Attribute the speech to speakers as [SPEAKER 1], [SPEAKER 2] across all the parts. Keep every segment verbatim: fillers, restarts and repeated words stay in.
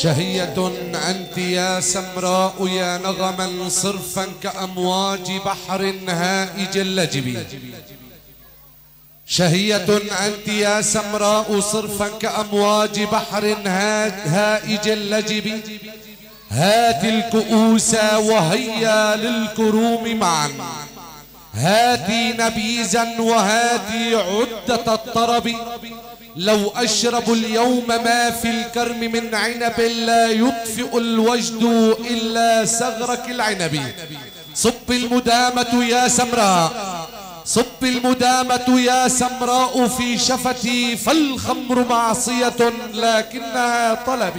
[SPEAKER 1] شهية أنت يا سمراء يا نغما صرفا كأمواج بحر هائج اللجب. شهية أنت يا سمراء صرفا كأمواج بحر هائج اللجب. هات الكؤوس وهيا للكروم معا، هاتي نبيزا وهاتي عدة الطرب. لو أشرب اليوم ما في الكرم من عنب لا يطفئ الوجد إلا سغرك العنب. صب المدامة يا سمراء، صب المدامة يا سمراء في شفتي، فالخمر معصية لكنها طلبي.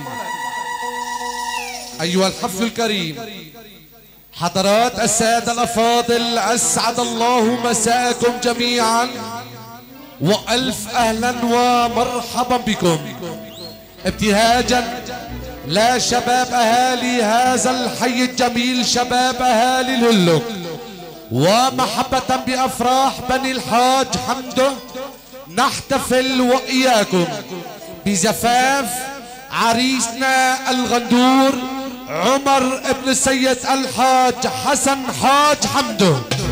[SPEAKER 1] أيها الحفل الكريم، حضرات السادة الأفاضل، أسعد الله مساءكم جميعا وألف أهلا ومرحبا بكم. ابتهاجا لا شباب أهالي هذا الحي الجميل، شباب أهالي الهلك، ومحبة بأفراح بني الحاج حمده، نحتفل وإياكم بزفاف عريسنا الغندور عمر ابن السيد الحاج حسن حاج حمده.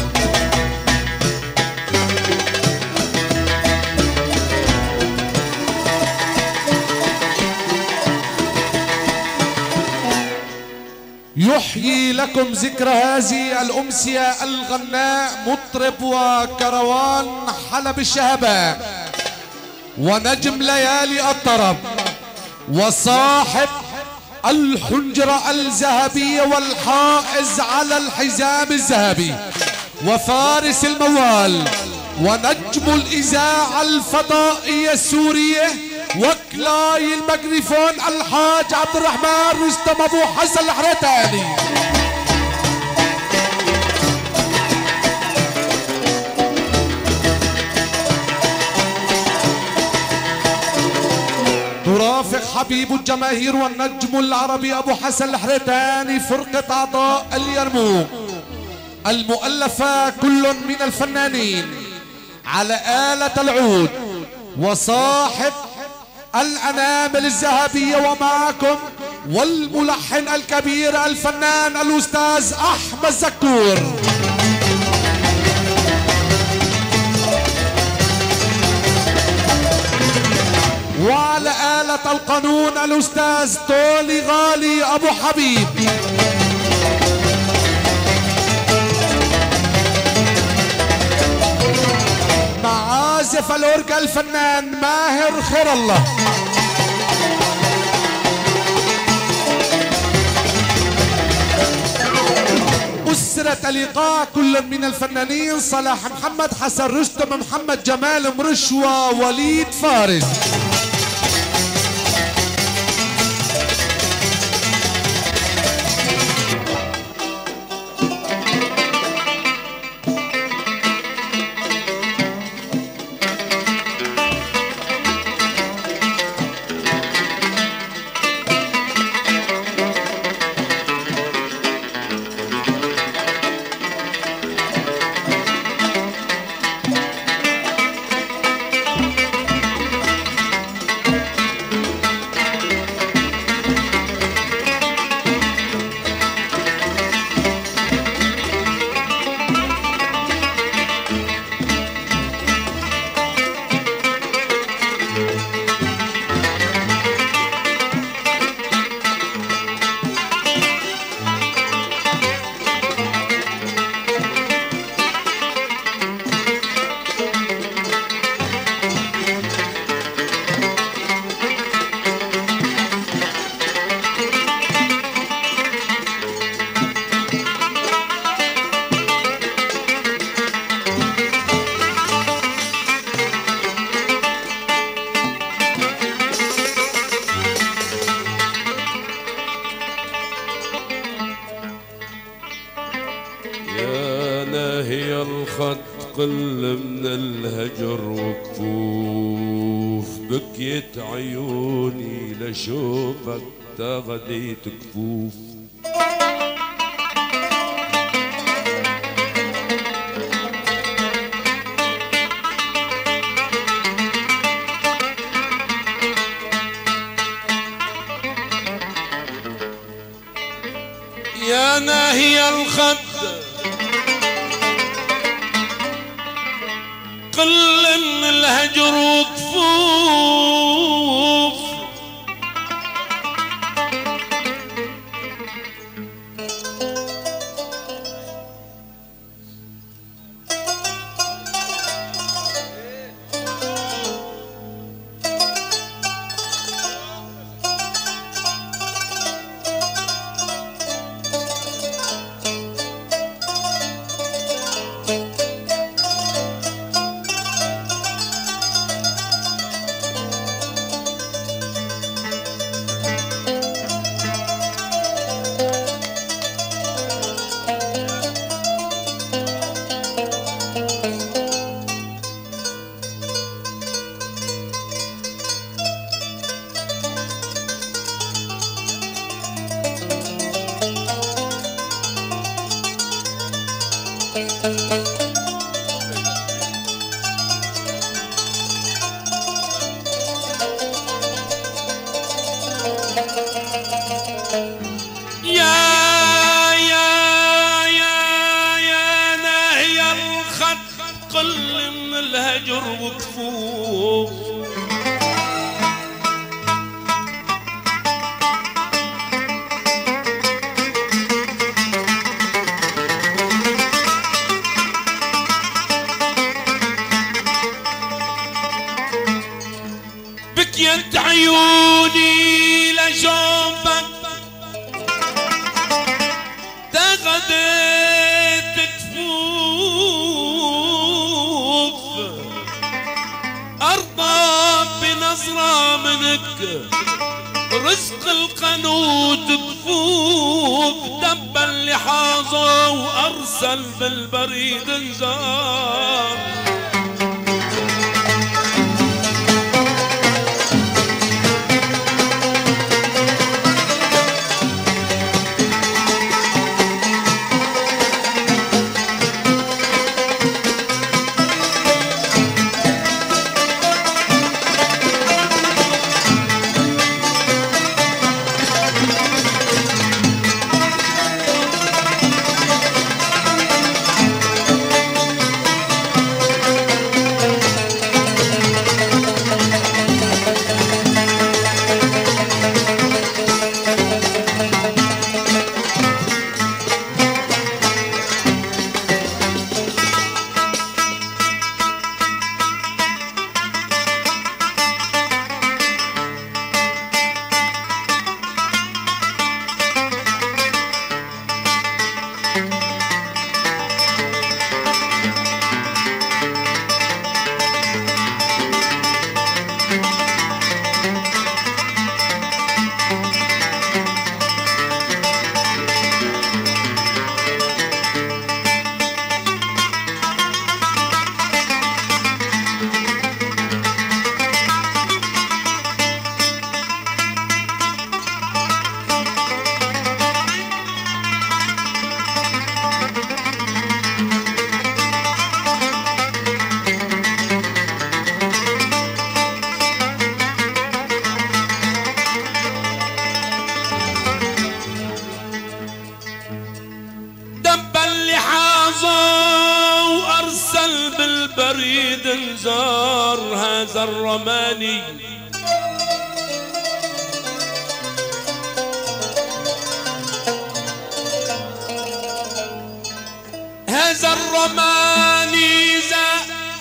[SPEAKER 1] يحيي لكم ذكرى هذه الأمسية الغناء مطرب وكروان حلب الشهباء ونجم ليالي الطرب وصاحب الحنجرة الذهبية والحائز على الحزام الذهبي وفارس الموال ونجم الإذاعة الفضائية السورية وكلاي الميكروفون الحاج عبد الرحمن رستم أبو حسن الحريتاني. ترافق حبيب الجماهير والنجم العربي أبو حسن الحريتاني فرقة أعضاء اليرموك المؤلفة كل من الفنانين على آلة العود وصاحب الأنامل الذهبية، ومعكم والملحن الكبير الفنان الأستاذ أحمد زكور، وعلى آلة القانون الأستاذ طولي غالي أبو حبيب، معازف الأورجا الفنان ماهر خير الله، أسرة اللقاء كل من الفنانين صلاح محمد، حسن رستم، محمد جمال مرشوة، وليد فارس.
[SPEAKER 2] هي الخط قل من الهجر وكفوف، بكيت عيوني لشوفك تغديت كفوف. يا ناهي الخد قل من الهجر وكفوف بكيت عيوني لشوفك تغديت كفوف أرضى بنظرة منك رزق القنوت بفوف دب اللحاظة وأرسل بالبريد انذار بريد انذار هذا الرماني هذا الرماني ذا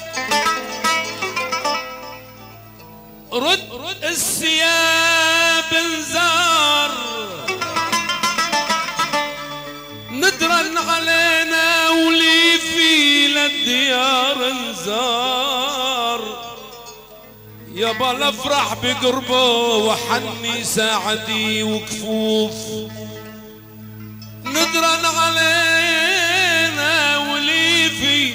[SPEAKER 2] رد الثياب انذار ندرن علينا ولي في للديار انذار يابا الافرح بقربه وحني ساعدي وكفوف ندرن علينا ولي في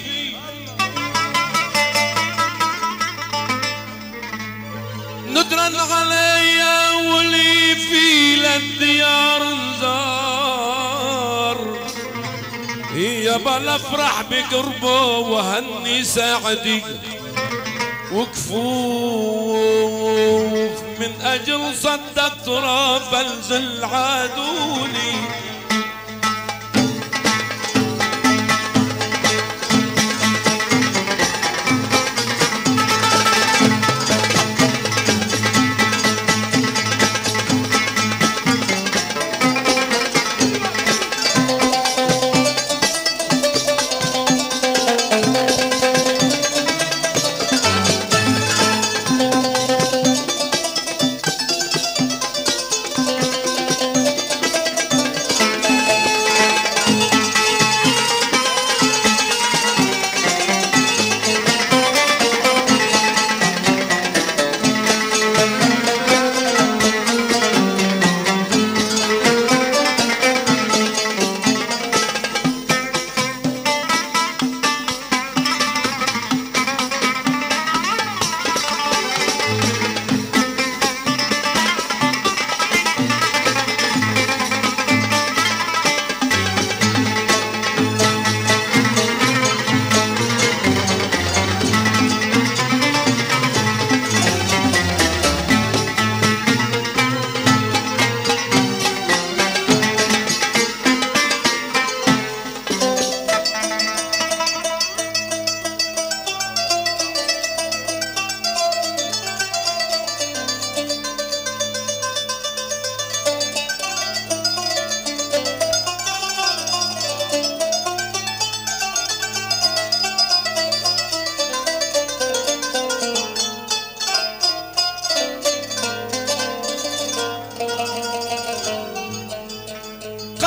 [SPEAKER 2] ندرن عليا ولي في للديار انذار يابا الافرح بقربه وهني ساعدي وكفوف من اجل صدق تراب الزل عادوني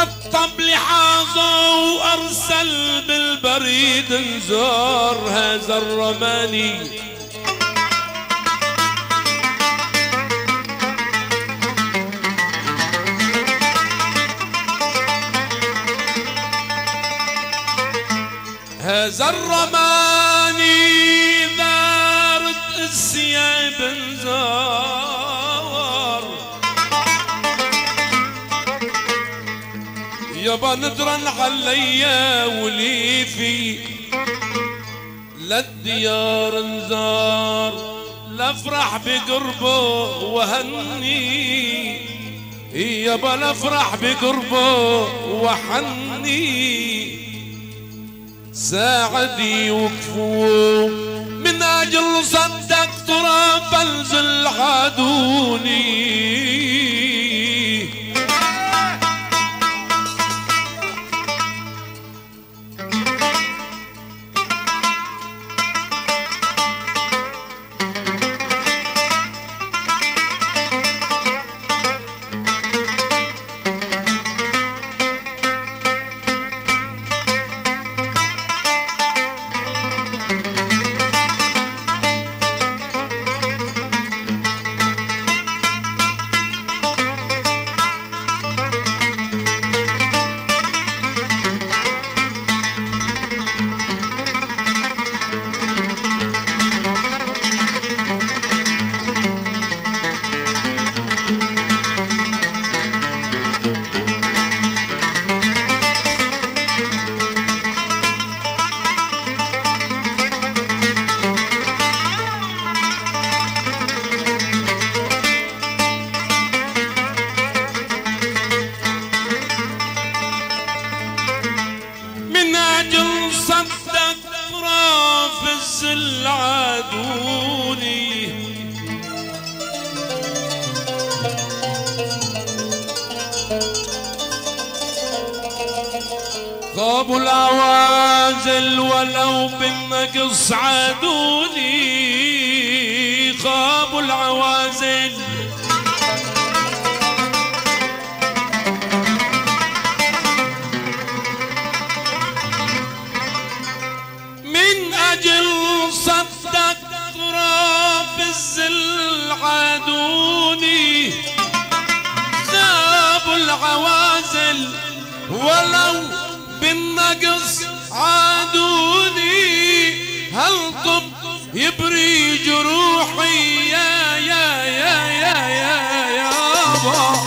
[SPEAKER 2] رطب لحاظه وارسل بالبريد انزار هذا الرماني. هذا الرماني دارت الثياب انزار يابا ندرن عليا وليفي للديار انزار لافرح بقربه وهني يابا لافرح بقربه وحني ساعدي وكفو من اجل صدق ترى فلزل عدوني. العدوني غابوا العوازل ولو بالنقص عادوني. غابوا العوازل من أجل صدق طراف الزل عادوني. غابوا العوازل ولو بالنقص عادوني. هل طب يبري جروحي يا يا يا يا يا يابا.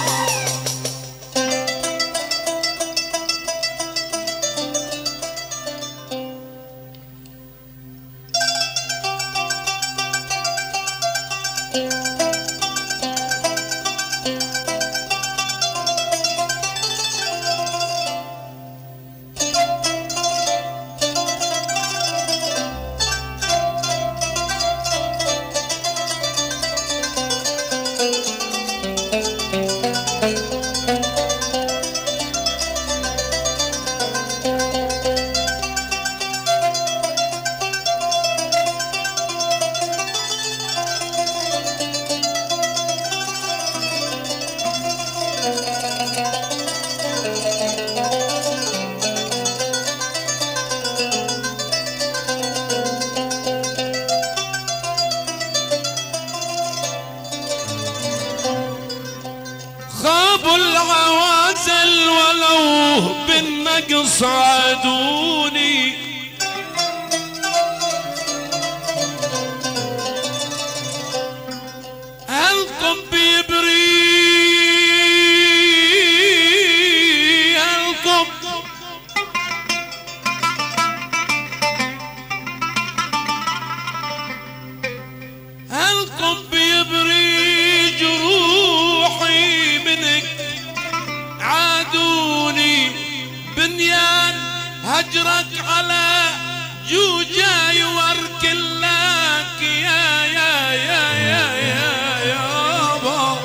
[SPEAKER 2] خابوا العوازل ولو بالنقص عادوني. هل طب يبري هل طب هل طب يبري جروحي منك عادوني. بنيان هجرك على جوجا يورك لك يا يا يا يا يا يابا.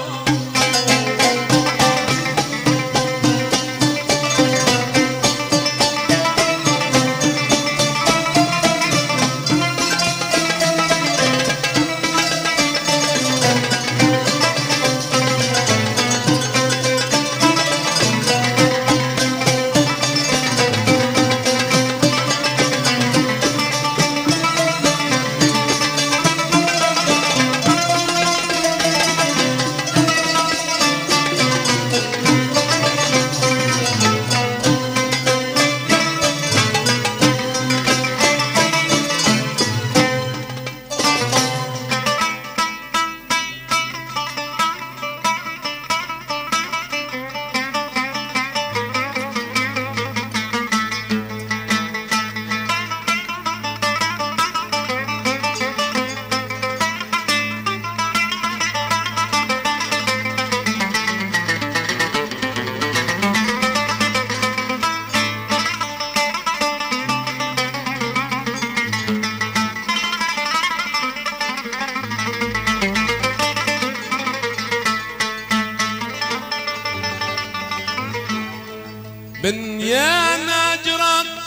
[SPEAKER 2] بنيان أجرك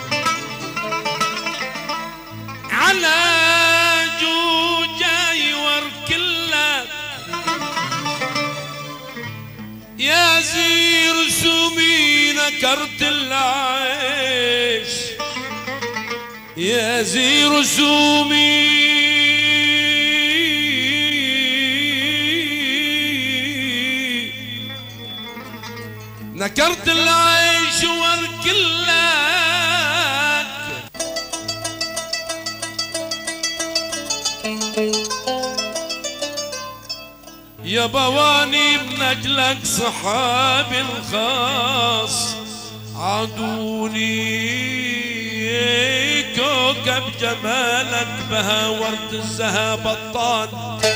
[SPEAKER 2] على جوجاي وركلك يا زير سومي نكرت العيش يا زير سومي نكرت العيش والكلك يا بواني بنجلك صحابي الخاص عادوني كوكب جمالك بها ورد الزها بطال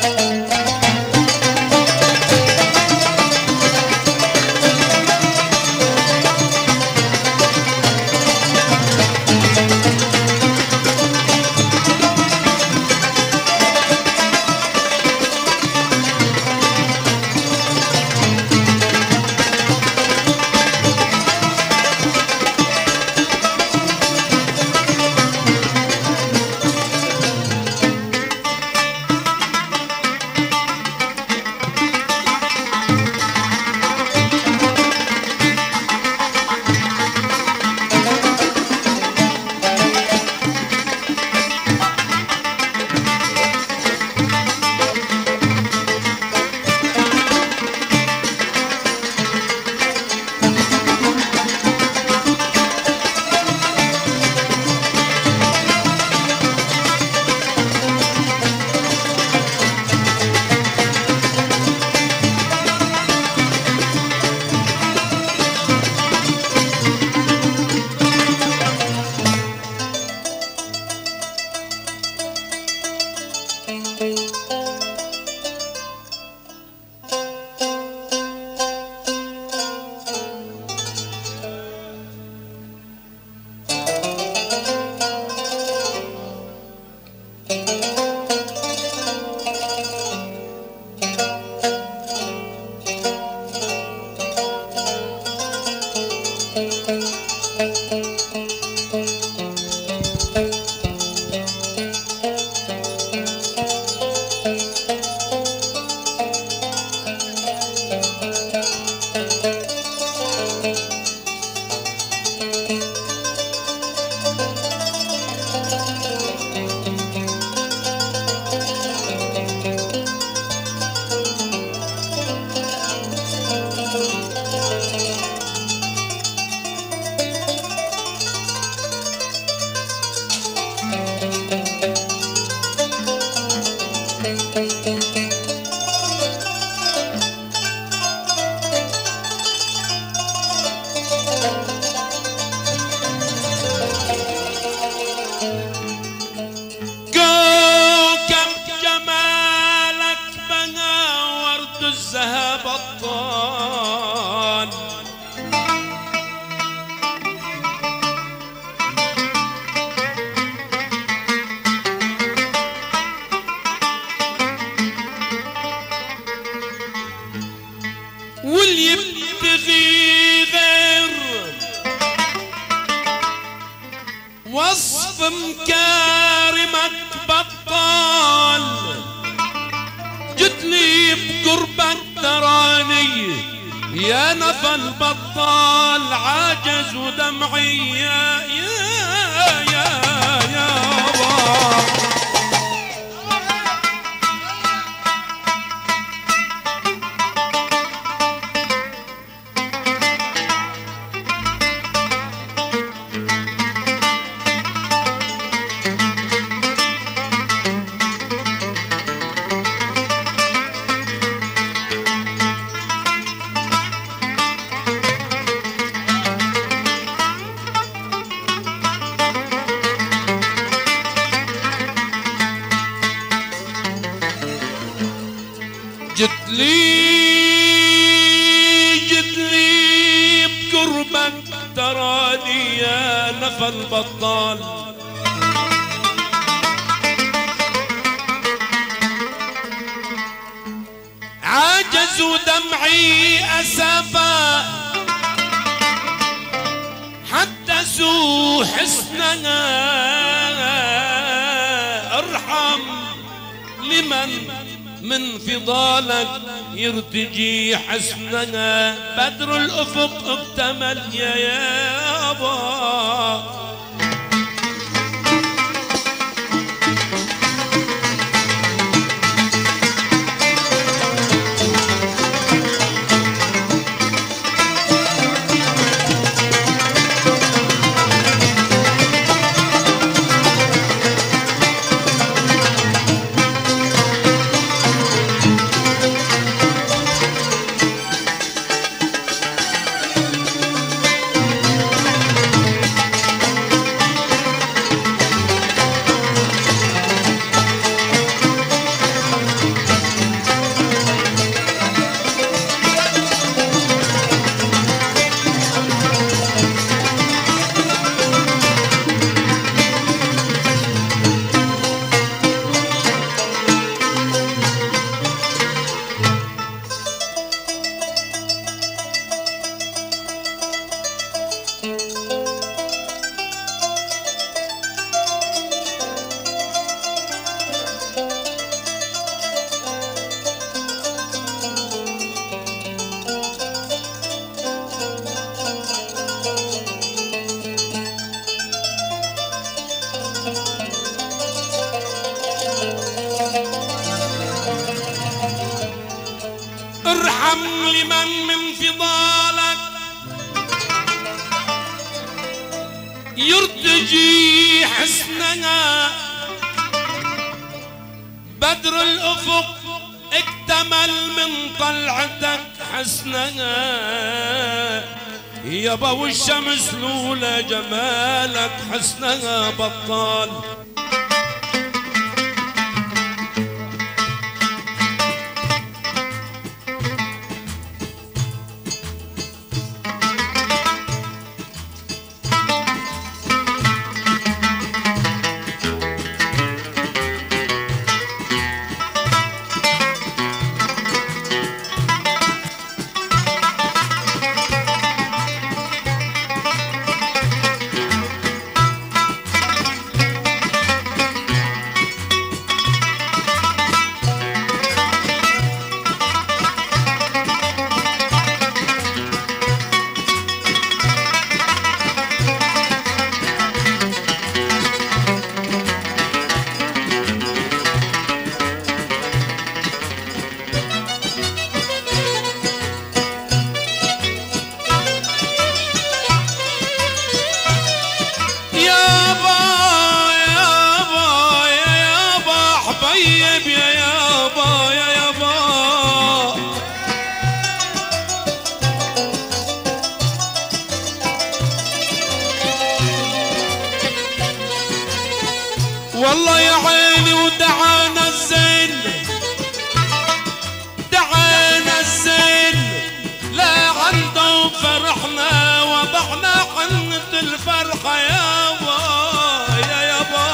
[SPEAKER 2] واللي يبتغي غير وصف مكارمك بطال جتلي بقربك تراني يا نفل بطال عاجز ودمعي يا يا يا يا جتلي جتلي بقربك تراني يا نفل بطال عجز ودمعي أسفا من فضالك يرتجي حسننا بدر الأفق اكتمل يا يابا. ارحم لمن من فضالك يرتجي حسننا بدر الأفق اكتمل من طلعتك حسننا يابا والشمس لولا جمالك حسنها بطال. والله يا عيني ودعانا الزين دعانا الزين لا عنده فرحنا وضعنا حنة الفرحة يابا يا يابا.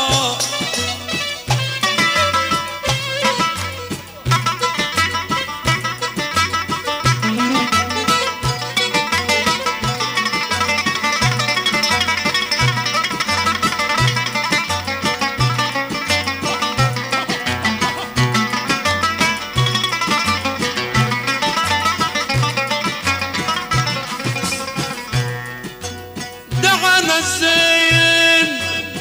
[SPEAKER 2] الزين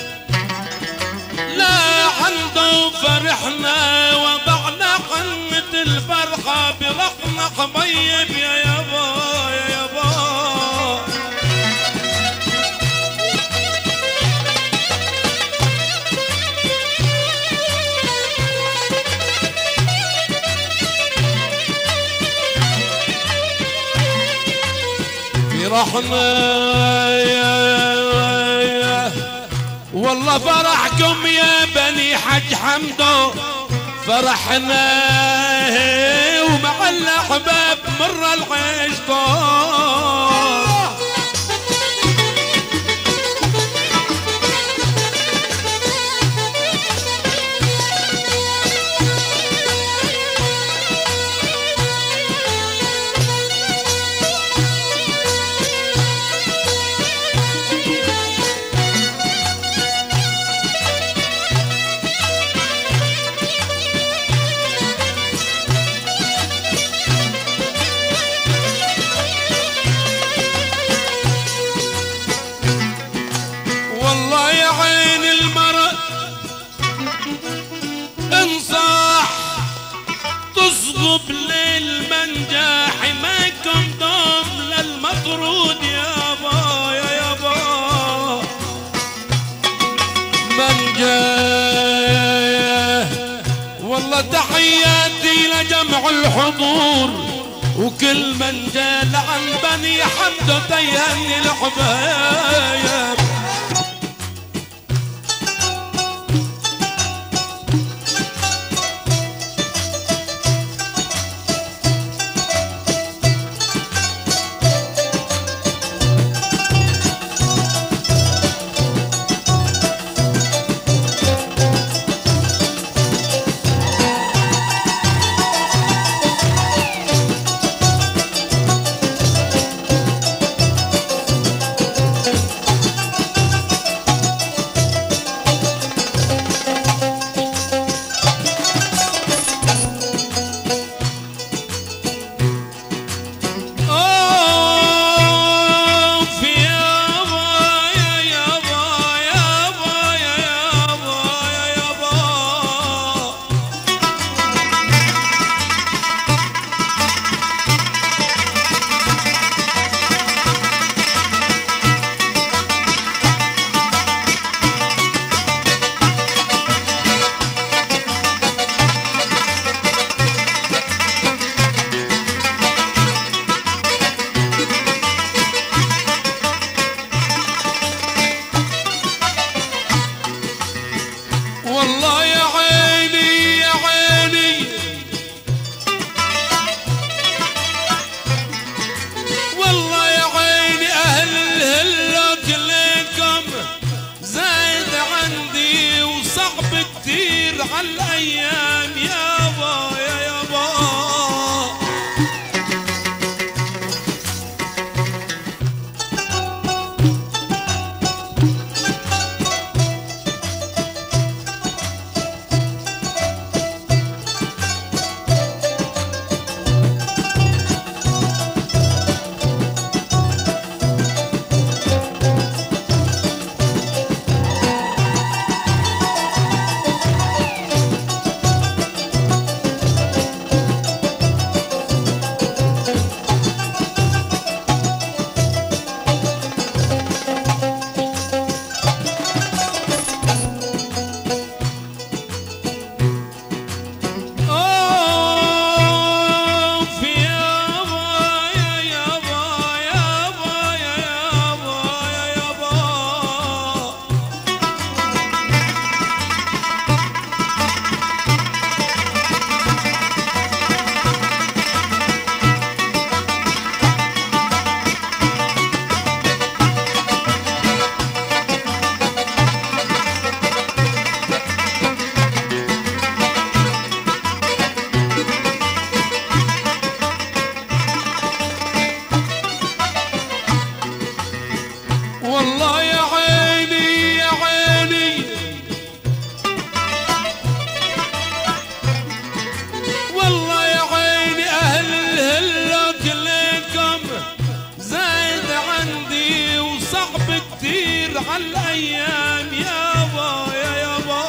[SPEAKER 2] لا عنده فرحنا وضعنا قمة الفرحة برحمة حبيب يا يابا يا يابا. فرحنا يا والله فرحكم يا بني حج حمدو فرحنا ومع الأحباب مر العيش طول. تحياتي لجمع الحضور وكل من جال عن بني حمد تيهني الحبايب. والله يا عيني يا عيني والله يا عيني أهل الهلة كلكم زايد عندي وصعب كتير عالأيام يابا يا يابا. والله يا عيني يا عيني والله يا عيني أهل الهلة كلكم زايد عندي وصعب كتير عالأيام يابا يا يابا.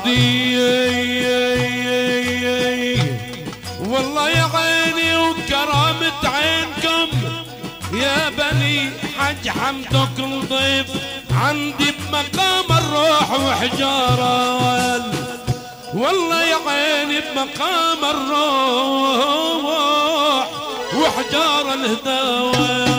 [SPEAKER 2] عندي والله يا عيني وكرامة عينكم يا بني حج حمدك نضيف عندي بمقام الروح وحجارة والله يا عيني بمقام الروح وحجارة الهداوة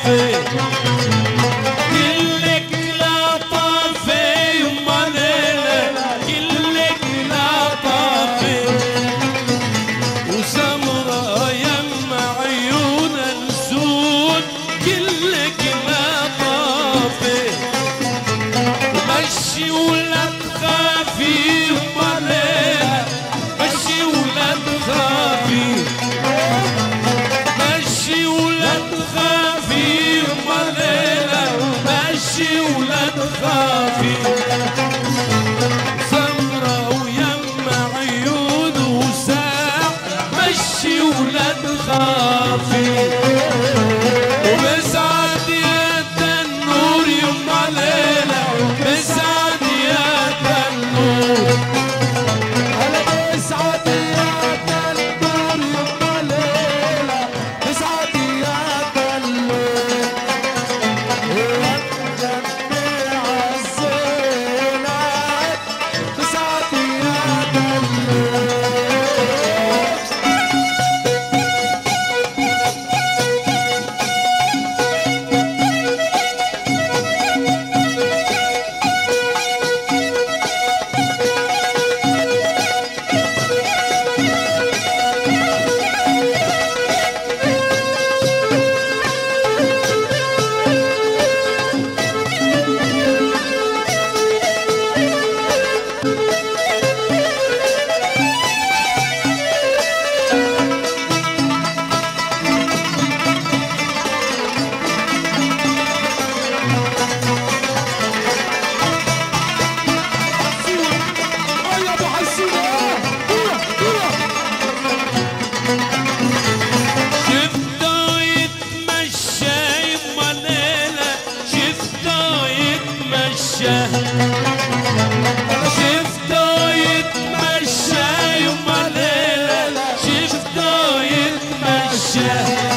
[SPEAKER 2] لطافي كلك لطافي يما ليلة كلك لطافي وسمرة يما عيون السود كلك لطافي مشي ولا تخافي يما ليلة مشي ولا تخافي مشي ولا تخافي يما ليلة مشي ولا تخافي سمرة ويما عيون وساع مشي ولا تخافي وبسعد يا النور يما ليلة بسعد يا النور
[SPEAKER 1] اسعد يا النور يما ليلة اسعد يا النور وجمع الزينات اسعد يا النور
[SPEAKER 2] شفته يتمشى يما ليلة شفته يتمشى شفته يتمشى يما ليلة شفته يتمشى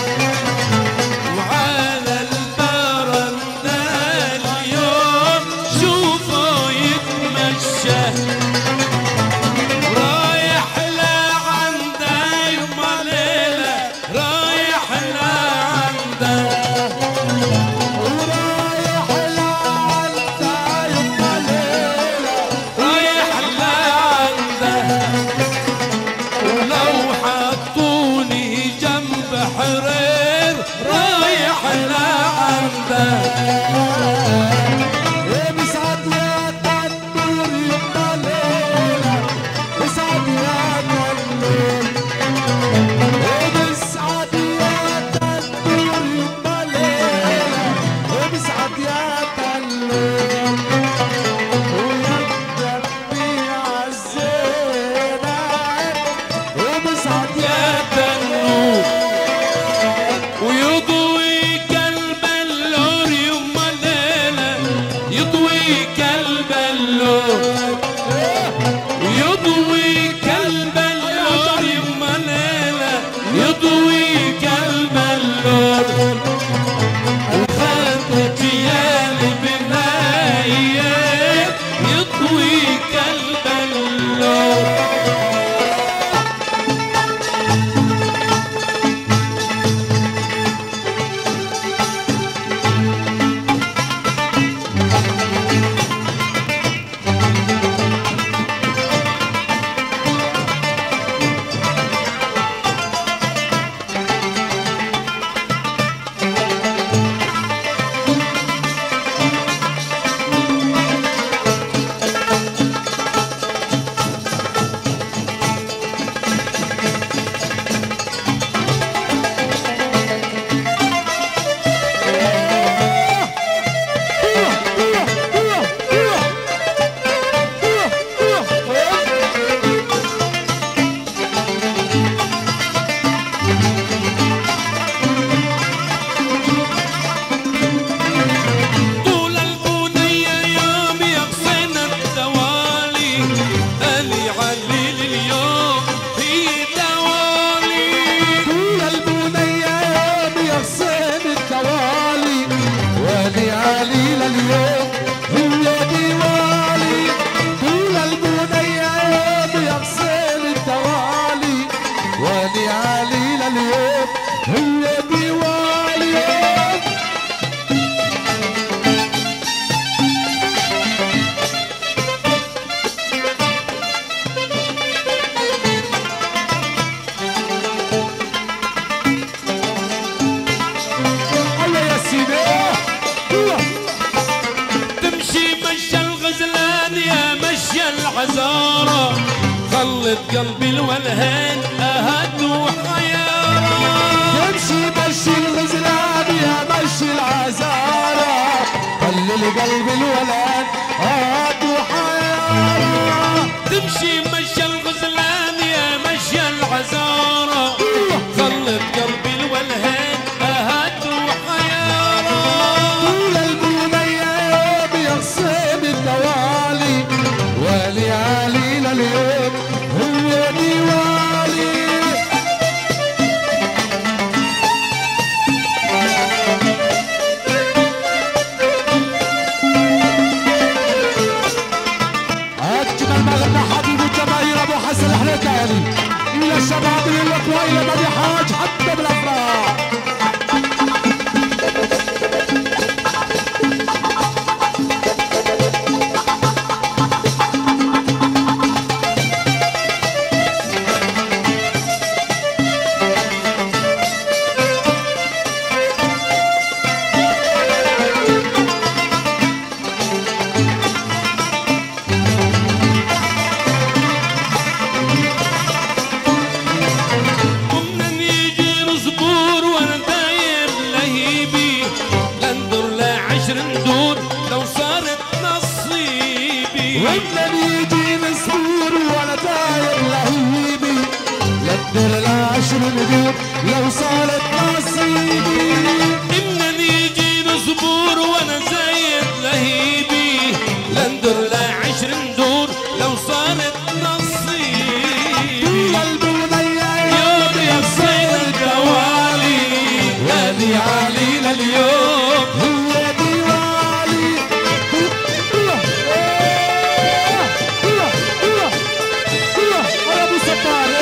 [SPEAKER 2] وعلى البرندة اليوم شوفه يتمشى رايح لعنده يما ليلة رايح لعنده
[SPEAKER 1] ورايح لعنده يما ليلة
[SPEAKER 2] رايح لعنده ولو حطوني جنب حرير رايح لعنده
[SPEAKER 1] بسعد يا النور يما ليلة بسعد يا النور بسعد يا النور يما ليلة بسعد يا النور ويا الزينات وبسعد
[SPEAKER 2] يا تنور ويضوي قلب اللور يما خلت قلبي الولهان أهد وحيارة.
[SPEAKER 1] تمشي مشي الغزلان يا مشي العزارة، خلي القلب الولهان أهد وحيارة.
[SPEAKER 2] تمشي مشي الغزلان يا مشي العزارة، خلت قلبي الولهان أهد وحيارة.
[SPEAKER 1] طول البنية بيغصب الدوالي، والي علي لليوم هو ديوالي. أجمل ما غنى حبيب الجماهير أبو حسن الحليكاني، إلى الشباب للأقوى إلى مدي حاج حتى بالأفراح. ومن يجي مسرور وانا داير لهيبي، للدر العشر ندور لو صارت نصيبي.
[SPEAKER 2] إمن يجي نصبور وانا زايد لهيبي، لندر العشر ندور لو صارت نصيبي.
[SPEAKER 1] طول البنية
[SPEAKER 2] يوم يصير الدوالي، وادي علينا اليوم
[SPEAKER 1] هو ديوالي. يا ابو ستار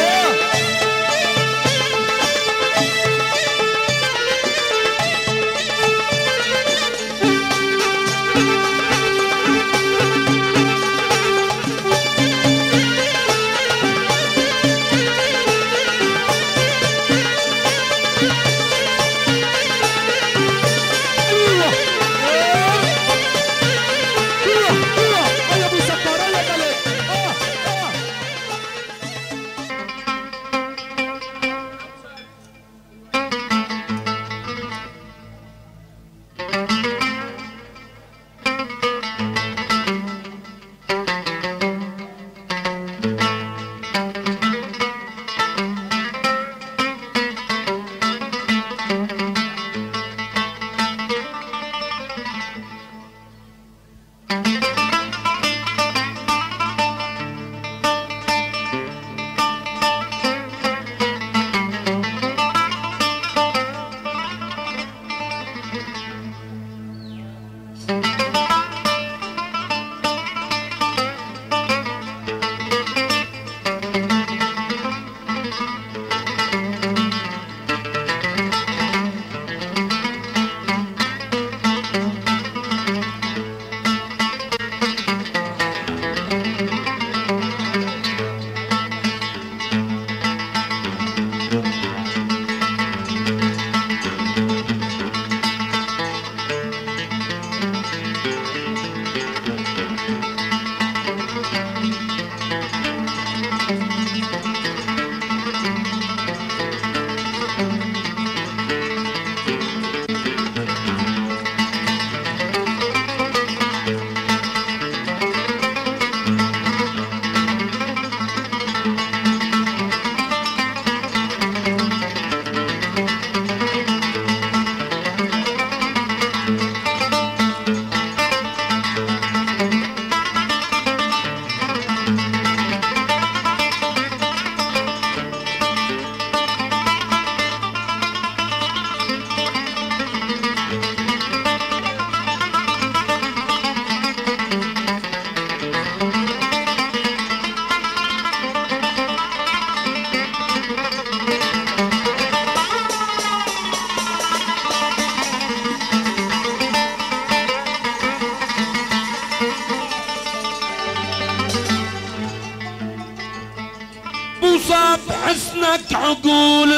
[SPEAKER 2] وصاب حسنك عقول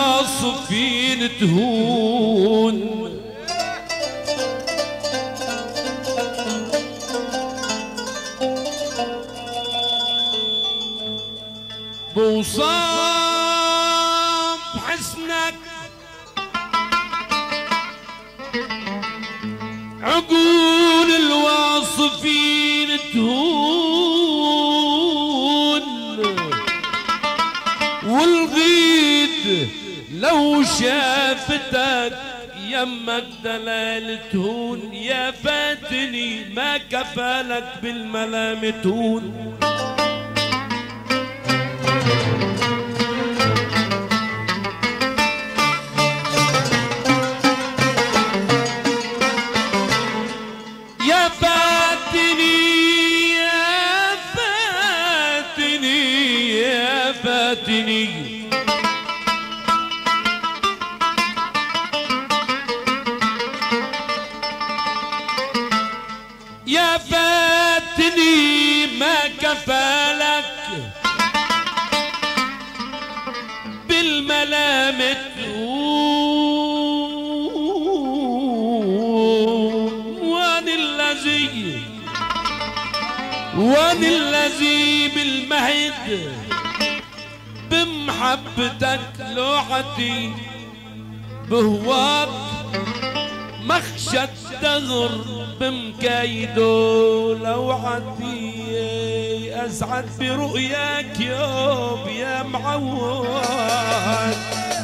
[SPEAKER 2] الواصفين تهون. وصاب حسنك عقول الواصفين تهون، والغيد لو شافتك يمك دلال تهون. يا فاتني ما كفالك بالملام تهون. يا فاتني يا فاتني يا فاتني يا فاتني ما كفالك بالملام وان الذي وان الذي بالمهد بمحبتك لوحتي بهواك مخشى الدهر بمكايده لوحتي اسعد برؤياك يوم يا معود.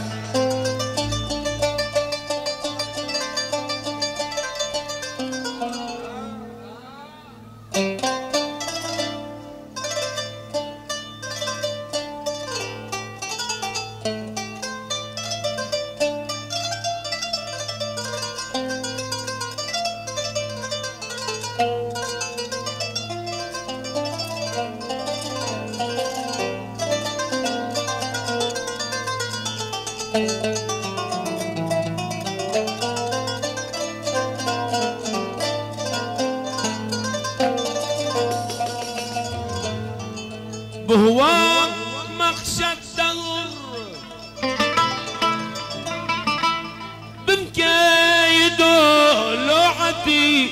[SPEAKER 2] بهواك مخشى الدهر بمكايده لوحتي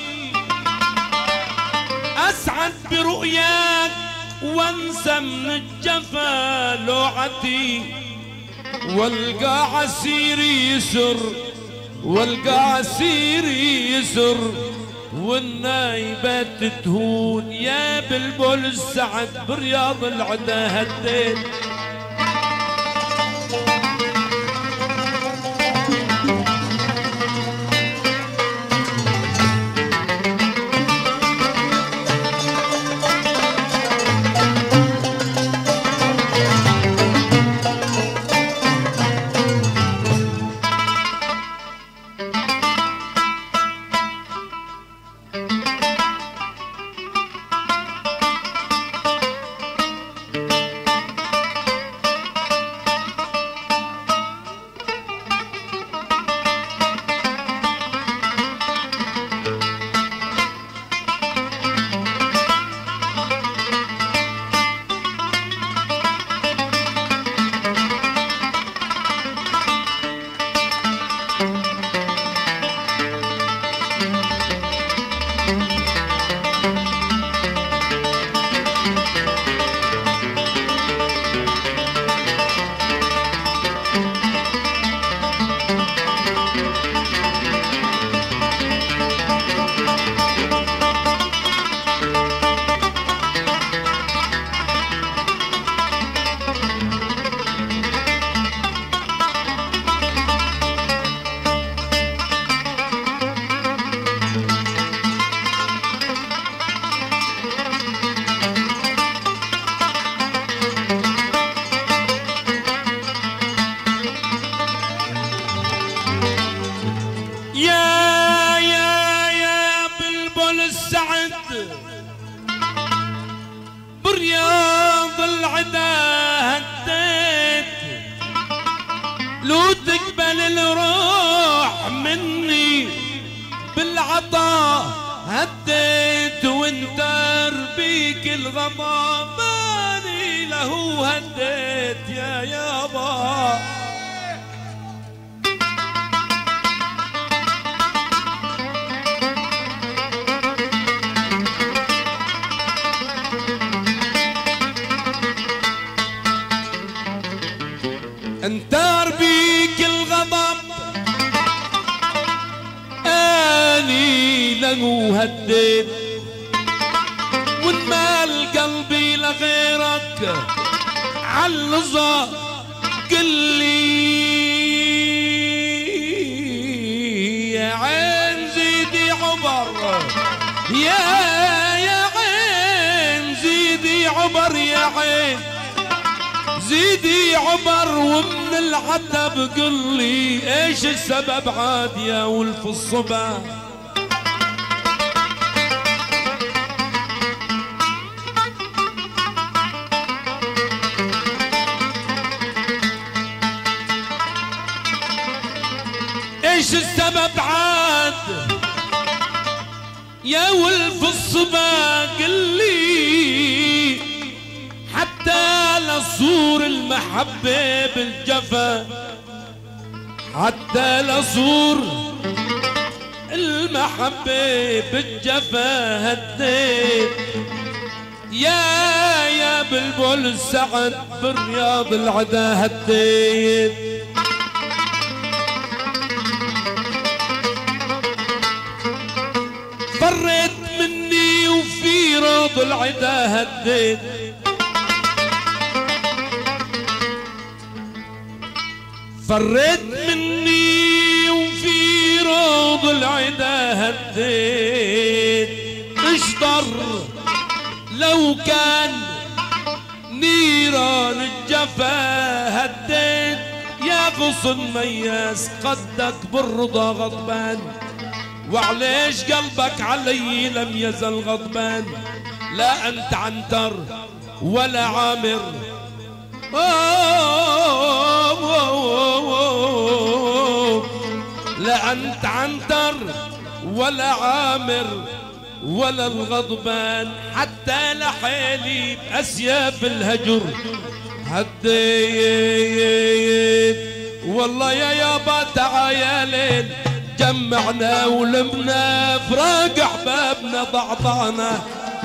[SPEAKER 2] اسعد برؤياك وانسى من الجفا لوحتي. والقى عسيري يسر والقى عسيري يسر والنايبات تهون. يا بلبل السعد برياض العدا هديت. برياض العدا هديت لو تقبل الروح مني بالعطا هديت وانت ربيك الغضا ماني له هديت يا يابا. وهديت ونمال قلبي لغيرك علظة قلي يا عين زيدي عبر يا يا عين زيدي عبر يا عين زيدي عبر ومن العتب قلي ايش السبب عاد يا ولف الصبا ايش السبب عاد يا ولف الصبا قلي حتى لصور المحبة بالجفا حتى لصور المحبة بالجفا هديت يا يا بلبل السعد بالرياض العدا هديت فريت مني وفي روض العدا هديت فريت مني وفي روض العدا هديت اشطر لو كان نيران الجفا هديت يا غصن مياس قدك بالرضا غضبان وعليش قلبك علي لم يزل غضبان لا أنت عنتر ولا عامر أوه أوه أوه لا أنت عنتر ولا عامر ولا الغضبان حتى لحيلي بأسياف الهجر هديت والله يا يابا تعايلين جمعنا ولمنا فراق احبابنا ضعضعنا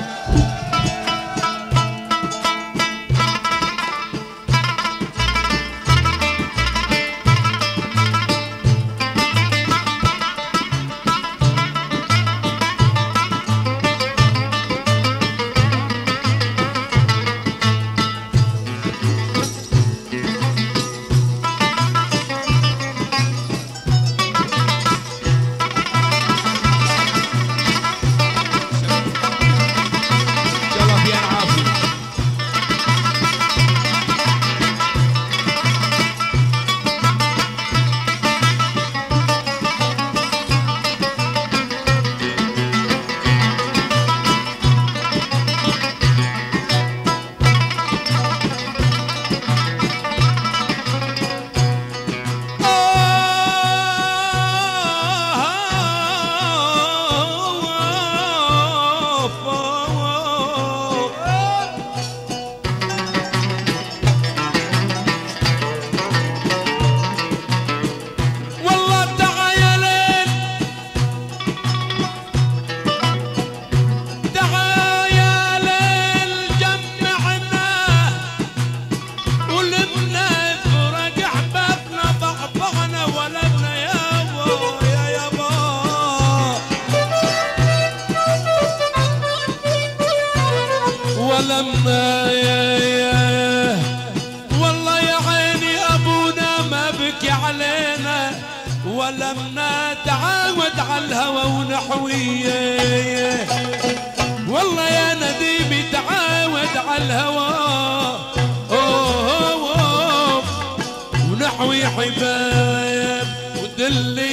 [SPEAKER 2] ولما يا يا والله يا عيني ابونا ما بكي علينا ولما تعاود على الهوى ونحويه والله يا نديمي تعاود على الهوى أوه أوه ونحوي حباب ودلي